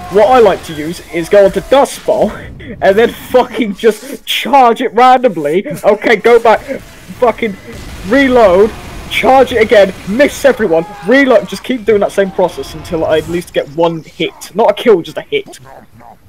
what I like to use is go onto Dust Bowl and then fucking just charge it randomly. Okay, go back, fucking reload, charge it again, miss everyone, reload, just keep doing that same process until I at least get one hit. Not a kill, just a hit.